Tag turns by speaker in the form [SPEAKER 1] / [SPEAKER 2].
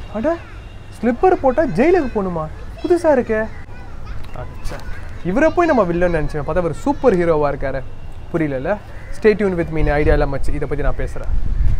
[SPEAKER 1] அட ஸ்லிப்பர் போட்டால் ஜெயிலுக்கு போகணுமா? புதுசாக இருக்கே. அச்சா, இவரை போய் நம்ம வில்லன்னு நினச்சேன். பார்த்தா ஒரு சூப்பர் ஹீரோவாக இருக்காரு. புரியல. ஸ்டே டியூன் வித் மீன் ஐடியா எல்லாம் வச்சு இதை பற்றி நான் பேசுகிறேன்.